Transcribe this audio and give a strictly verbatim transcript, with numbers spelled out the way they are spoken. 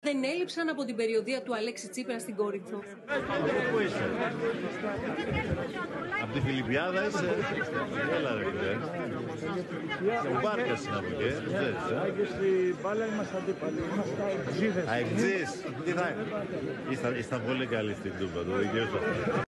δεν έλειψαν από την περιοδεία του Αλέξη Τσίπρα στην Κόρινθο. Πού είσαι? Από τη Φιλιππιάδα είσαι? Έλα ρε φίλε. Ο Μπάρκας είναι από εκεί. Και στην μπάλα είμαστε αντίπαλοι. Είμαστε αεξίδες. Αεξίδες. Τι θα είναι? Ήσταν πολύ καλή στην Τούμπα, το δικαιώσατε.